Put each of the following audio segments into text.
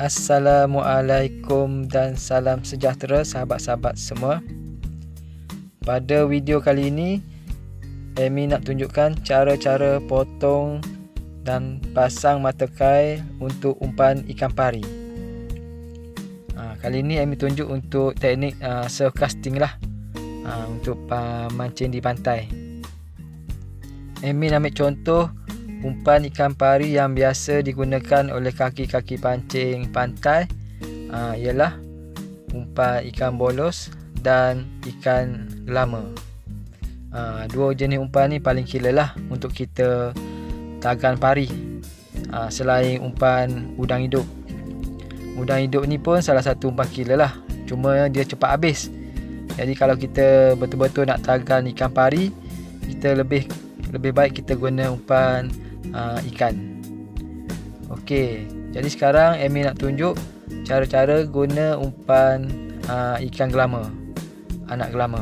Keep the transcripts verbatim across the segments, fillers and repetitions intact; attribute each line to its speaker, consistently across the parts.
Speaker 1: Assalamualaikum dan salam sejahtera sahabat-sahabat semua. Pada video kali ini, Amy nak tunjukkan cara-cara potong dan pasang mata kail untuk umpan ikan pari. Ha, kali ini Amy tunjuk untuk teknik uh, surf casting lah, ha, untuk uh, mancing di pantai. Amy nak ambil contoh umpan ikan pari yang biasa digunakan oleh kaki-kaki pancing pantai, uh, ialah umpan ikan bolos dan ikan gelama. Uh, dua jenis umpan ni paling killer lah untuk kita tagan pari, uh, selain umpan udang hidup. Udang hidup ni pun salah satu umpan killer lah, cuma dia cepat habis. Jadi kalau kita betul-betul nak tagan ikan pari, kita lebih lebih baik kita guna umpan Uh, ikan. Okey, jadi sekarang Amy nak tunjuk cara-cara guna umpan uh, ikan gelama, anak gelama.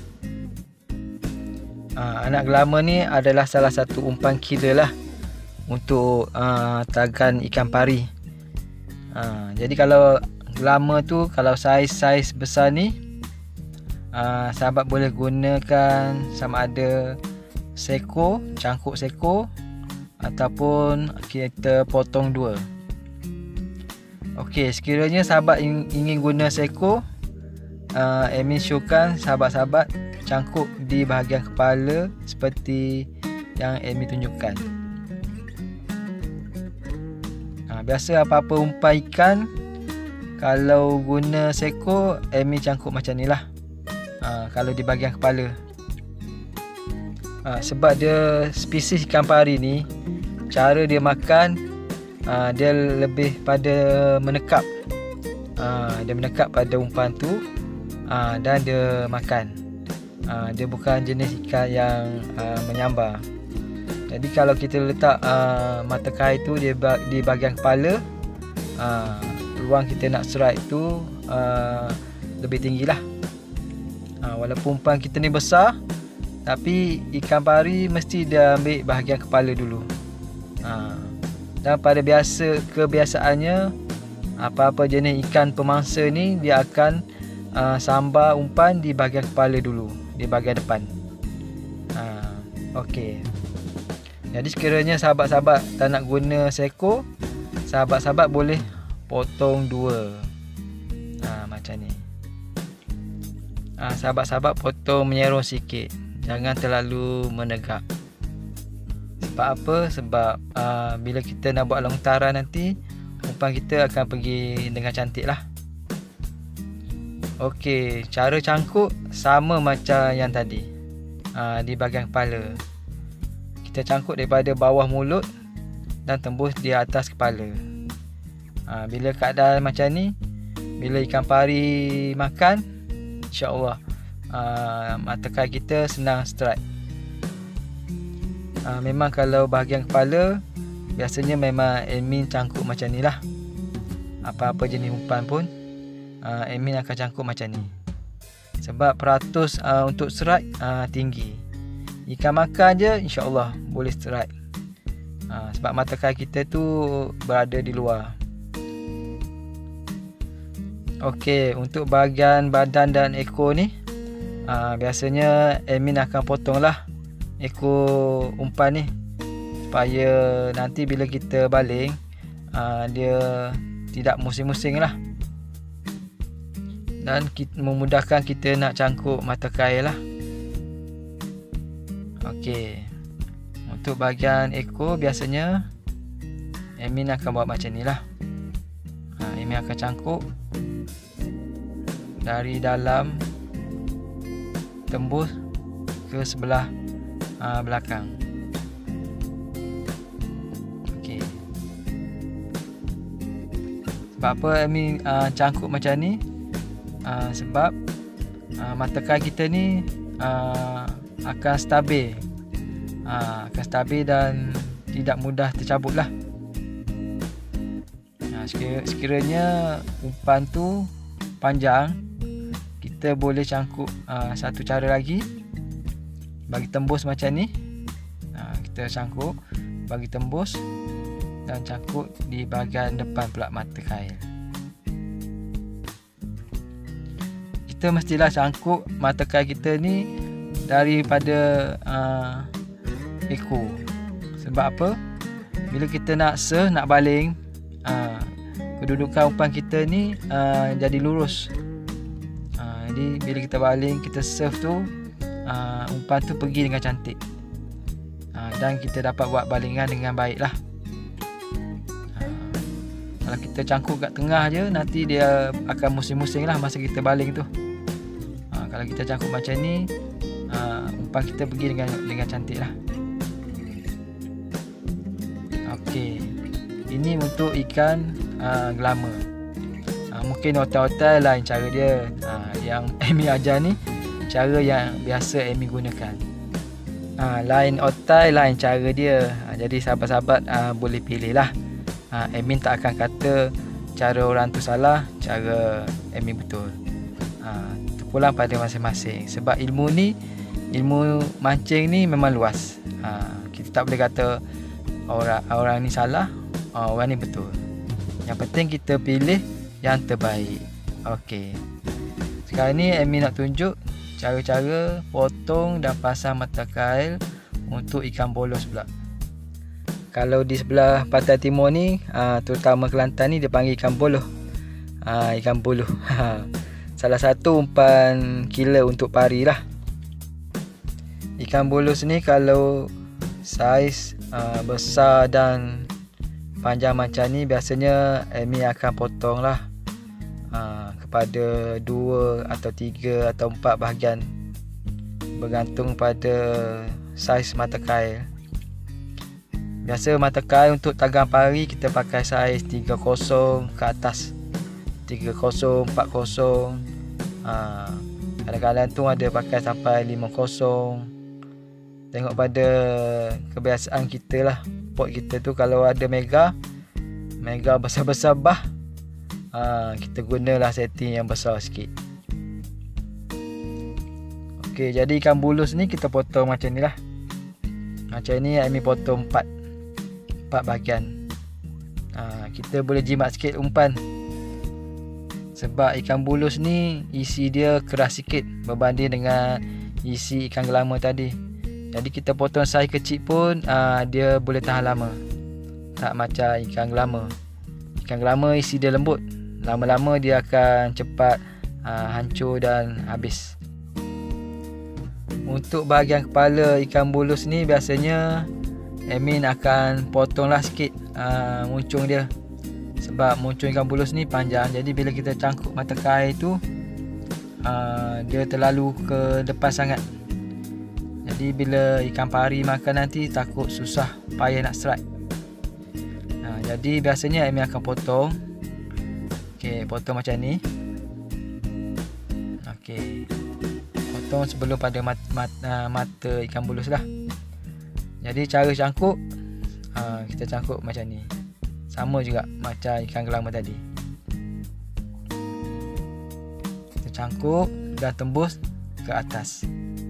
Speaker 1: Uh, anak gelama ni adalah salah satu umpan killer lah untuk uh, tagan ikan pari. Uh, jadi kalau gelama tu, kalau saiz-saiz besar ni, uh, sahabat boleh gunakan sama ada seko, cangkuk seko, ataupun kita potong dua. Okey, sekiranya sahabat ingin guna seko, uh, Amy showkan sahabat-sahabat cangkuk di bahagian kepala seperti yang Amy tunjukkan. Uh, biasa apa-apa umpan ikan, kalau guna seko, Amy cangkuk macam ni lah, uh, kalau di bahagian kepala. Uh, sebab dia spesies ikan pari ni, cara dia makan, uh, dia lebih pada menekap, uh, dia menekap pada umpan tu, uh, dan dia makan. uh, Dia bukan jenis ikan yang uh, menyambar. Jadi kalau kita letak uh, mata kail tu di, di bahagian kepala, uh, peluang kita nak strike tu uh, lebih tinggi lah. uh, Walaupun umpan kita ni besar, tapi ikan pari mesti dia ambil bahagian kepala dulu. Ha. Dan pada biasa kebiasaannya, apa-apa jenis ikan pemangsa ni, dia akan uh, sambar umpan di bahagian kepala dulu, di bahagian depan. Ha. Okey. Jadi sekiranya sahabat-sahabat tak nak guna seko, sahabat-sahabat boleh potong dua. Ha, macam ni. Ha, sahabat-sahabat potong menyerong sikit, jangan terlalu menegak. Sebab apa? Sebab uh, bila kita nak buat lontaran nanti, umpan kita akan pergi dengan cantik lah. Okey, cara cangkuk sama macam yang tadi, uh, di bahagian kepala. Kita cangkuk daripada bawah mulut dan tembus di atas kepala. uh, Bila keadaan macam ni, bila ikan pari makan, insya-Allah Uh, mata kail kita senang strike. uh, Memang kalau bahagian kepala, biasanya memang Amy cangkuk macam ni lah. Apa-apa jenis umpan pun, uh, Amy akan cangkuk macam ni. Sebab peratus uh, untuk strike uh, tinggi. Ikan makan je, insya-Allah boleh strike. uh, Sebab mata kail kita tu berada di luar. Okey, untuk bahagian badan dan ekor ni, Uh, biasanya Amy akan potong lah ekor umpan ni, supaya nanti bila kita baling, uh, dia tidak musing-musing lah, dan kita, memudahkan kita nak cangkuk mata kail lah. Okey, untuk bahagian ekor biasanya Amy akan buat macam ni lah. uh, Amy akan cangkuk dari dalam tembus ke sebelah uh, belakang. Okey. Sebab apa Amy uh, cangkuk macam ni? Uh, sebab uh, mata kail kita ni uh, akan stabil, uh, akan stabil dan tidak mudah tercabut lah. Uh, sekira, sekiranya umpan tu panjang, kita boleh cangkuk uh, satu cara lagi, bagi tembus macam ni. uh, Kita cangkuk bagi tembus dan cangkuk di bahagian depan pula mata kail. kita mestilah cangkuk mata kail kita ni daripada uh, ekor. Sebab apa? Bila kita nak serve, nak baling, uh, kedudukan umpan kita ni uh, jadi lurus. uh, Jadi bila kita baling, kita serve tu, uh, umpan tu pergi dengan cantik, uh, dan kita dapat buat balingan dengan baik lah. Kalau kita cangkuk kat tengah je, nanti dia akan musing-musing lah masa kita baling tu. ha, Kalau kita cangkuk macam ni, ha, umpan kita pergi dengan dengan cantik lah. Okey, ini untuk ikan uh, gelama. ha, Mungkin otai-otai lain cara dia. ha, Yang Amy ajar ni cara yang biasa Amy gunakan. ha, Lain otai, lain cara dia. ha, Jadi sahabat-sahabat uh, boleh pilih lah. Ha, Amin tak akan kata cara orang tu salah, cara Amin betul. Ha, terpulang pada masing-masing. Sebab ilmu ni, ilmu mancing ni memang luas. Ha, kita tak boleh kata orang orang ni salah, orang ni betul. Yang penting kita pilih yang terbaik. Okey. Sekarang ni Amin nak tunjuk cara-cara potong dan pasang mata kail untuk ikan bolos pula. Kalau di sebelah pantai timur ni, uh, terutama Kelantan ni, dia panggil ikan buluh. uh, Ikan buluh. Salah satu umpan killer untuk pari lah. Ikan buluh ni kalau saiz uh, besar dan panjang macam ni, biasanya Amy akan potong lah uh, kepada dua atau tiga atau empat bahagian, bergantung pada saiz mata kail. Biasa mata kail untuk tagang pari kita pakai saiz tiga puluh ke atas, tiga puluh, empat puluh. ha, Kadang-kadang tu ada pakai sampai lima puluh. Tengok pada kebiasaan kita lah. Pot kita tu kalau ada mega Mega besar-besar bah, ha, kita gunalah setting yang besar sikit. Okey, jadi ikan bulus ni kita potong macam ni lah. Macam ni Amy potong empat empat bahagian. ha, Kita boleh jimat sikit umpan. Sebab ikan bulus ni isi dia keras sikit berbanding dengan isi ikan gelama tadi. Jadi kita potong saiz kecil pun uh, dia boleh tahan lama. Tak macam ikan gelama. Ikan gelama isi dia lembut, lama-lama dia akan cepat uh, hancur dan habis. Untuk bahagian kepala ikan bulus ni, biasanya Amin akan potonglah sikit uh, muncung dia. Sebab muncung ikan bulus ni panjang. Jadi bila kita cangkuk mata kail tu, uh, dia terlalu ke depan sangat. Jadi bila ikan pari makan nanti, takut susah, payah nak strike. uh, Jadi biasanya Amin akan potong. Okey, potong macam ni. Okey, potong sebelum pada mat, mat, uh, mata ikan bulus lah. Jadi cara cangkuk, uh, kita cangkuk macam ni. Sama juga macam ikan gelama tadi. Kita cangkuk dan tembus ke atas.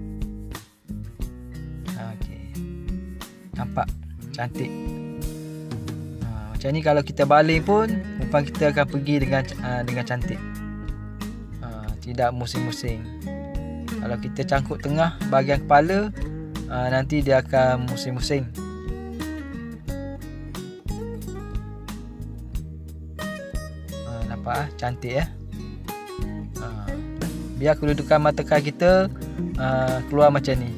Speaker 1: Okey, nampak cantik. uh, Macam ni kalau kita baling pun, umpan kita akan pergi dengan uh, dengan cantik. uh, Tidak musing-musing. Kalau kita cangkuk tengah bahagian kepala, uh, nanti dia akan musing-musing. uh, Nampak ah, cantik ya. uh, Biar kedudukan mata kail kita uh, keluar macam ni.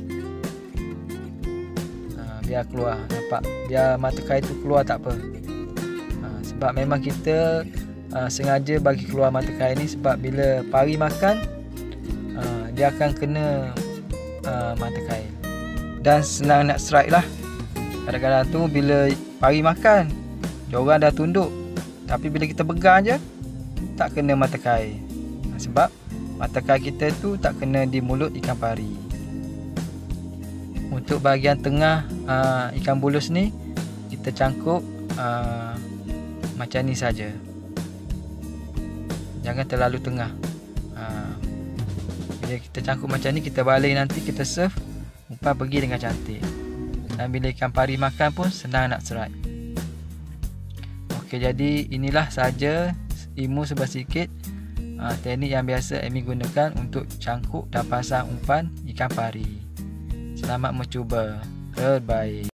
Speaker 1: uh, Biar keluar, nampak. Biar mata kail tu keluar tak apa. uh, Sebab memang kita uh, sengaja bagi keluar mata kail ni. Sebab bila pari makan, uh, dia akan kena uh, mata kail dan senang nak strike lah. Kadang-kadang tu bila pari makan, diorang dah tunduk, tapi bila kita pegang je, tak kena mata kail. Sebab mata kail kita tu tak kena di mulut ikan pari. Untuk bahagian tengah uh, ikan bulus ni, kita cangkuk uh, macam ni saja. Jangan terlalu tengah. uh, Bila kita cangkuk macam ni, kita baling nanti, kita serve, umpan pergi dengan cantik. Dan bila ikan pari makan pun senang nak strike. Okey, jadi inilah saja ilmu sebab sikit ha, teknik yang biasa Amy gunakan untuk cangkuk dan pasang umpan ikan pari. Selamat mencuba. Terbaik.